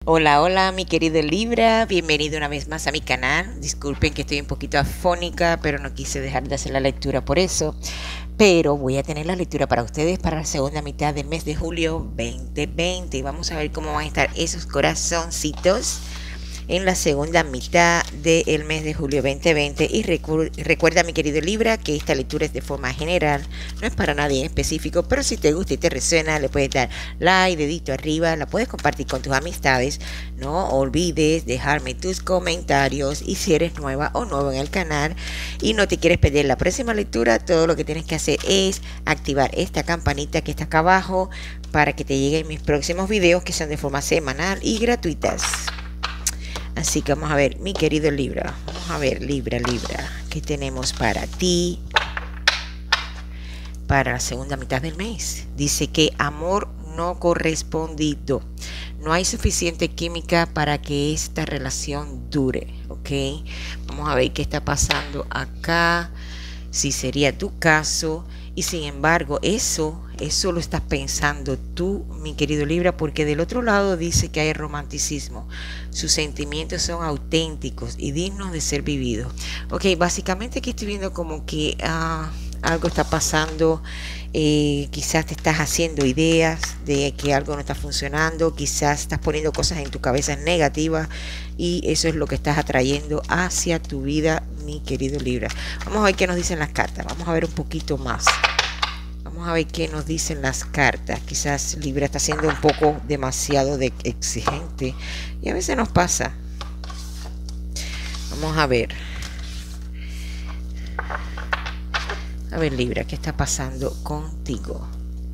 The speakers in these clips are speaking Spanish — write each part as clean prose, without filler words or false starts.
Hola, hola, mi querido Libra, bienvenido una vez más a mi canal. Disculpen que estoy un poquito afónica, pero no quise dejar de hacer la lectura por eso. Pero voy a tener la lectura para ustedes para la segunda mitad del mes de julio 2020. Y vamos a ver cómo van a estar esos corazoncitos en la segunda mitad del mes de julio 2020. Y recuerda, mi querido Libra, que esta lectura es de forma general, no es para nadie en específico, pero si te gusta y te resuena, le puedes dar like, dedito arriba, la puedes compartir con tus amistades. No olvides dejarme tus comentarios, y si eres nueva o nuevo en el canal y no te quieres perder la próxima lectura, todo lo que tienes que hacer es activar esta campanita que está acá abajo para que te lleguen mis próximos videos, que son de forma semanal y gratuitas. Así que vamos a ver, mi querido Libra. Vamos a ver, Libra, ¿qué tenemos para ti para la segunda mitad del mes? Dice que amor no correspondido. No hay suficiente química para que esta relación dure, ¿ok? Vamos a ver qué está pasando acá, si sería tu caso. Y sin embargo, eso lo estás pensando tú, mi querido Libra, porque del otro lado dice que hay romanticismo. Sus sentimientos son auténticos y dignos de ser vividos. Ok, básicamente aquí estoy viendo como que algo está pasando. Quizás te estás haciendo ideas de que algo no está funcionando, quizás estás poniendo cosas en tu cabeza negativas, y eso es lo que estás atrayendo hacia tu vida, mi querido Libra. Vamos a ver qué nos dicen las cartas, vamos a ver un poquito más. Vamos a ver qué nos dicen las cartas. Quizás Libra está siendo un poco demasiado exigente, y a veces nos pasa. Vamos a ver. A ver, Libra, ¿qué está pasando contigo?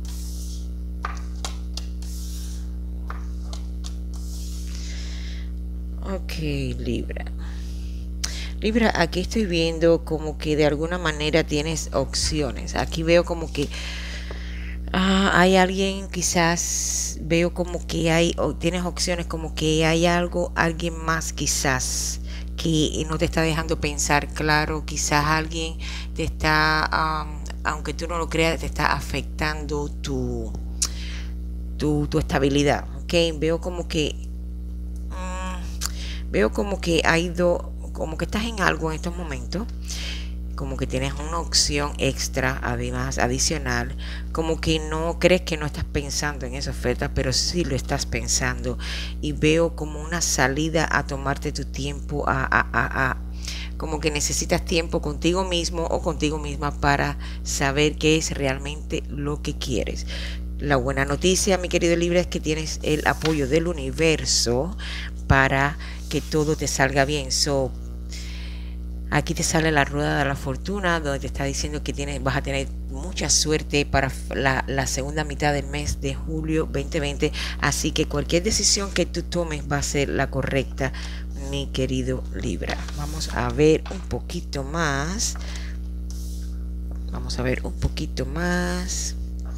Ok, Libra. Libra, aquí estoy viendo como que de alguna manera tienes opciones. Aquí veo como que hay alguien, quizás veo como que tienes opciones, como que hay alguien más quizás que no te está dejando pensar claro. Quizás alguien te está, aunque tú no lo creas, te está afectando tu estabilidad. Ok, veo como que como que estás en algo en estos momentos, como que tienes una opción extra, además, adicional, como que no crees, que no estás pensando en esa oferta, pero sí lo estás pensando. Y veo como una salida a tomarte tu tiempo, como que necesitas tiempo contigo mismo o contigo misma para saber qué es realmente lo que quieres. La buena noticia, mi querido Libra, es que tienes el apoyo del universo para que todo te salga bien. Aquí te sale la rueda de la fortuna, donde te está diciendo que vas a tener mucha suerte para la segunda mitad del mes de julio 2020. Así que cualquier decisión que tú tomes va a ser la correcta, mi querido Libra. Vamos a ver un poquito más. Vamos a ver un poquito más.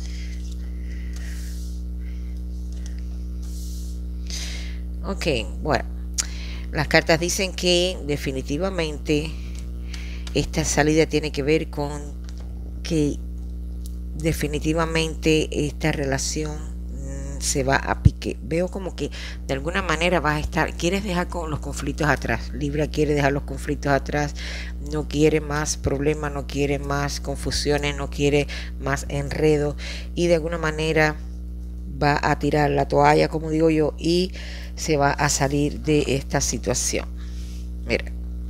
Ok, bueno. Las cartas dicen que definitivamente esta salida tiene que ver con que definitivamente esta relación se va a pique. Veo como que de alguna manera quieres dejar con los conflictos atrás. Libra quiere dejar los conflictos atrás, no quiere más problemas, no quiere más confusiones, no quiere más enredo, y de alguna manera va a tirar la toalla, como digo yo, y se va a salir de esta situación. Mira,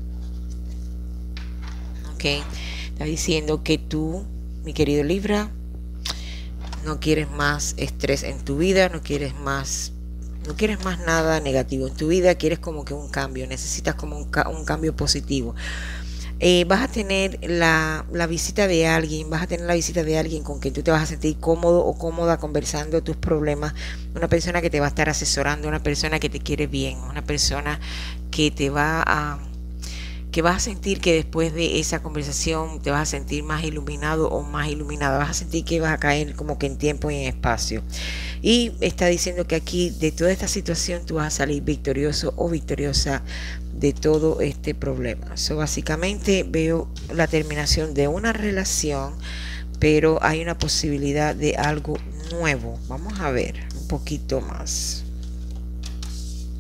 ok, está diciendo que tú, mi querido Libra, no quieres más estrés en tu vida, no quieres más nada negativo en tu vida, quieres como que un cambio, necesitas como un cambio positivo. Vas a tener la visita de alguien, con quien tú te vas a sentir cómodo o cómoda conversando tus problemas, una persona que te va a estar asesorando, una persona que te quiere bien, una persona que que vas a sentir que después de esa conversación te vas a sentir más iluminado o más iluminada, vas a sentir que vas a caer como que en tiempo y en espacio. Y está diciendo que aquí, de toda esta situación, tú vas a salir victorioso o victoriosa de todo este problema. Básicamente veo la terminación de una relación, pero hay una posibilidad de algo nuevo. Vamos a ver un poquito más.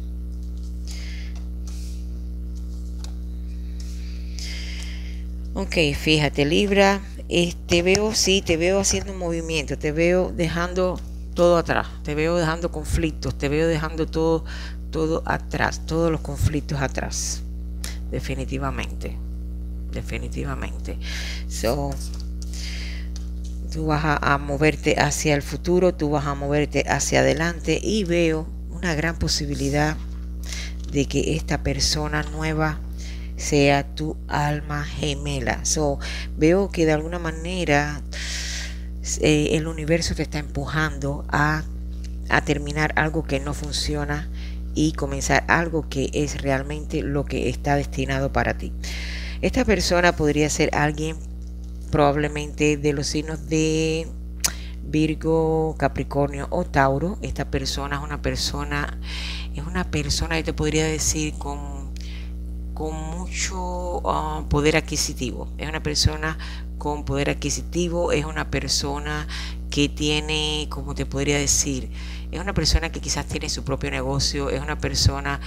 Ok, fíjate, Libra, te veo, sí, te veo haciendo un movimiento, te veo dejando todo atrás, te veo dejando conflictos, te veo dejando todo atrás, todos los conflictos atrás, definitivamente, definitivamente. So, tú vas a moverte hacia el futuro, tú vas a moverte hacia adelante y veo una gran posibilidad de que esta persona nueva sea tu alma gemela. So, veo que de alguna manera el universo te está empujando a terminar algo que no funciona y comenzar algo que es realmente lo que está destinado para ti. Esta persona podría ser alguien probablemente de los signos de Virgo, Capricornio o Tauro. Esta persona es una persona, yo te podría decir, con mucho poder adquisitivo. Es una persona con poder adquisitivo, es una persona que tiene, como te podría decir, es una persona que quizás tiene su propio negocio, es una persona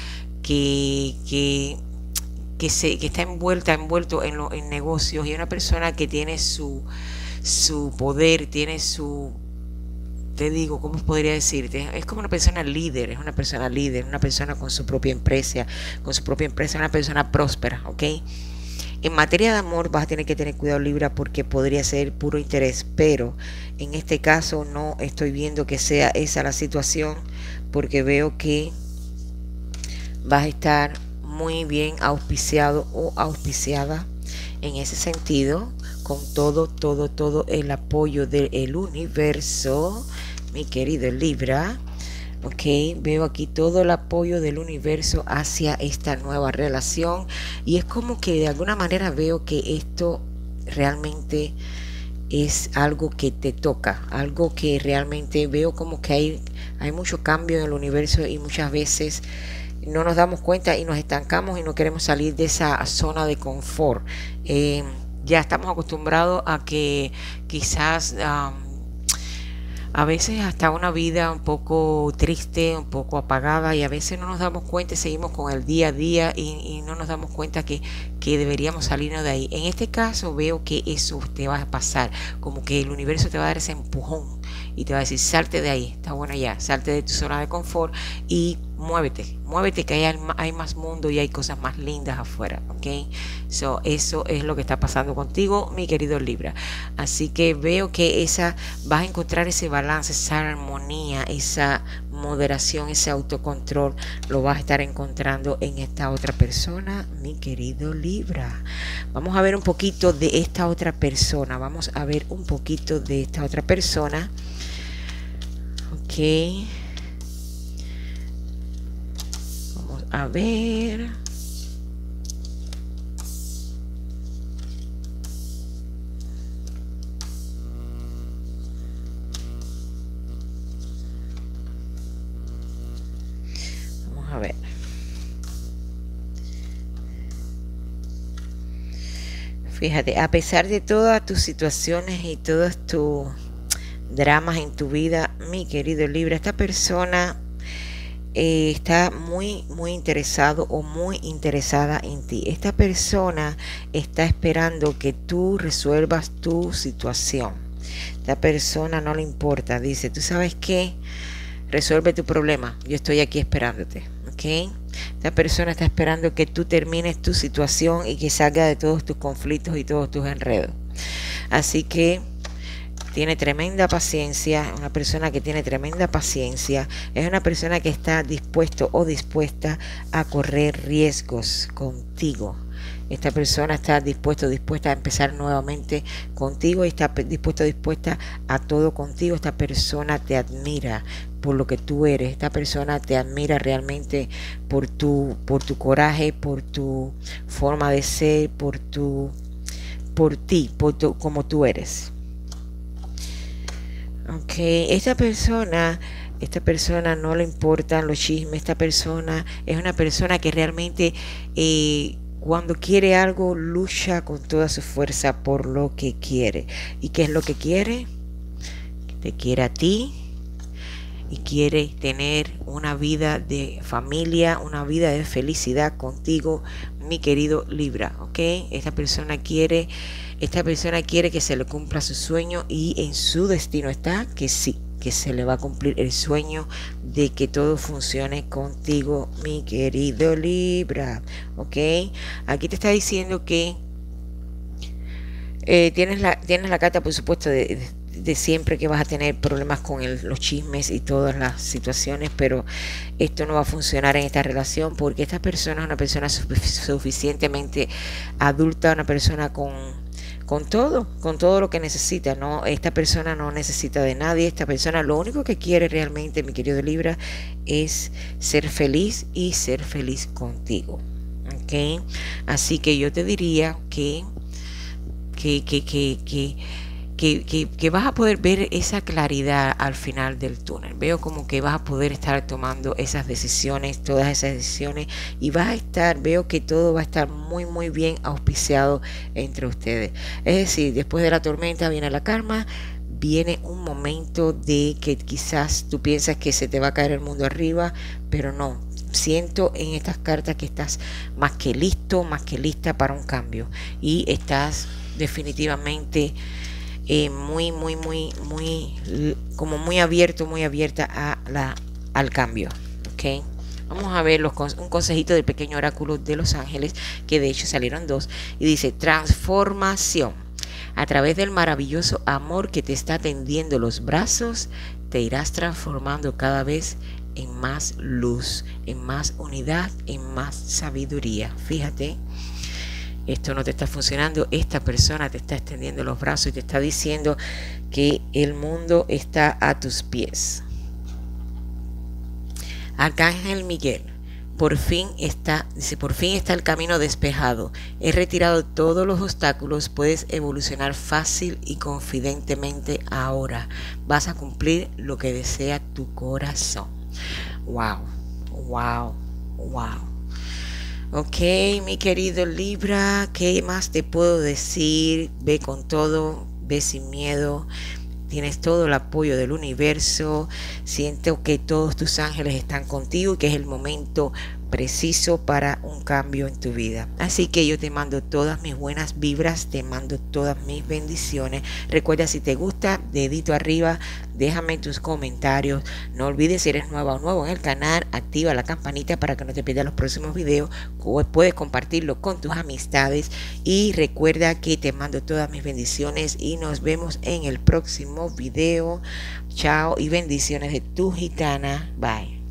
que está envuelto en negocios, y es una persona que tiene su poder, tiene su, te digo, ¿cómo podría decirte? Es como una persona líder, es una persona líder, una persona con su propia empresa, una persona próspera, ¿ok? En materia de amor vas a tener que tener cuidado, Libra, porque podría ser puro interés, pero en este caso no estoy viendo que sea esa la situación, porque veo que vas a estar muy bien auspiciado o auspiciada en ese sentido, con todo el apoyo del universo, mi querido Libra. Ok, veo aquí todo el apoyo del universo hacia esta nueva relación, y es como que de alguna manera veo que esto realmente es algo que te toca, algo que realmente veo como que hay mucho cambio en el universo, y muchas veces no nos damos cuenta y nos estancamos y no queremos salir de esa zona de confort. Ya estamos acostumbrados a que quizás a veces hasta una vida un poco triste, un poco apagada, y a veces no nos damos cuenta y seguimos con el día a día, y no nos damos cuenta que deberíamos salirnos de ahí. En este caso veo que eso te va a pasar, como que el universo te va a dar ese empujón y te va a decir: salte de ahí, está bueno ya, salte de tu zona de confort y muévete, que hay más mundo y hay cosas más lindas afuera, ¿ok? So, eso es lo que está pasando contigo, mi querido Libra. Así que veo que vas a encontrar ese balance, esa armonía, esa moderación, ese autocontrol, lo vas a estar encontrando en esta otra persona, mi querido Libra. Vamos a ver un poquito de esta otra persona, ok. A ver. Vamos a ver. Fíjate, a pesar de todas tus situaciones y todos tus dramas en tu vida, mi querido Libra, esta persona está muy interesado o muy interesada en ti. Esta persona está esperando que tú resuelvas tu situación. Esta persona no le importa, dice: tú sabes qué, resuelve tu problema, yo estoy aquí esperándote, ¿ok? Esta persona está esperando que tú termines tu situación y que salga de todos tus conflictos y todos tus enredos. Así que tiene tremenda paciencia, una persona que tiene tremenda paciencia, es una persona que está dispuesto o dispuesta a correr riesgos contigo. Esta persona está dispuesta a empezar nuevamente contigo, y está dispuesta a todo contigo. Esta persona te admira por lo que tú eres. Esta persona te admira realmente por tu coraje, por tu forma de ser, como tú eres. Ok, esta persona no le importan los chismes. Esta persona es una persona que realmente cuando quiere algo lucha con toda su fuerza por lo que quiere. ¿Y qué es lo que quiere? Te quiere a ti, y quiere tener una vida de familia, una vida de felicidad contigo, mi querido Libra, ¿ok? Esta persona quiere que se le cumpla su sueño y en su destino está que sí, que se le va a cumplir el sueño de que todo funcione contigo, mi querido Libra, ¿ok? Aquí te está diciendo que tienes la carta, por supuesto, de siempre que vas a tener problemas con los chismes y todas las situaciones, pero esto no va a funcionar en esta relación porque esta persona es una persona suficientemente adulta, una persona con todo lo que necesita, ¿no? Esta persona no necesita de nadie, esta persona lo único que quiere realmente, mi querido Libra, es ser feliz y ser feliz contigo, ¿ok? Así que yo te diría que vas a poder ver esa claridad al final del túnel. Veo como que vas a poder estar tomando esas decisiones, todas esas decisiones, y veo que todo va a estar muy muy bien auspiciado entre ustedes. Es decir, después de la tormenta viene la calma, viene un momento de que quizás tú piensas que se te va a caer el mundo arriba, pero no. Siento en estas cartas que estás más que listo, más que lista para un cambio, y estás definitivamente como muy abierto, muy abierta al cambio, ¿ok? Vamos a ver un consejito del pequeño oráculo de los ángeles, que de hecho salieron dos, y dice: transformación. A través del maravilloso amor que te está tendiendo los brazos, te irás transformando cada vez en más luz, en más unidad, en más sabiduría. Fíjate, esto no te está funcionando, esta persona te está extendiendo los brazos y te está diciendo que el mundo está a tus pies. Arcángel Miguel, por fin está el camino despejado. He retirado todos los obstáculos, puedes evolucionar fácil y confidentemente ahora. Vas a cumplir lo que desea tu corazón. Wow, wow, wow. Ok, mi querido Libra, ¿qué más te puedo decir? Ve con todo, ve sin miedo. Tienes todo el apoyo del universo. Siento que todos tus ángeles están contigo y que es el momento preciso para un cambio en tu vida. Así que yo te mando todas mis buenas vibras, te mando todas mis bendiciones. Recuerda, si te gusta, dedito arriba, déjame tus comentarios. No olvides, si eres nueva o nuevo en el canal, activa la campanita para que no te pierdas los próximos videos. Puedes compartirlo con tus amistades y recuerda que te mando todas mis bendiciones y nos vemos en el próximo video. Chao y bendiciones de tu gitana. Bye.